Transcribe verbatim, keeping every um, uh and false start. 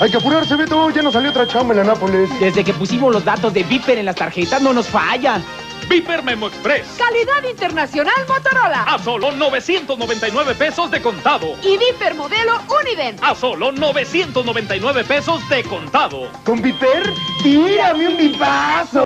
Hay que apurarse, Beto. Ya nos salió otra chamba en la Nápoles. Desde que pusimos los datos de Viper en las tarjetas no nos falla. Viper Memo Express. Calidad internacional Motorola. A solo novecientos noventa y nueve pesos de contado. Y Viper modelo Uniden. A solo novecientos noventa y nueve pesos de contado. ¿Con Viper? ¡Tírame un vipazo!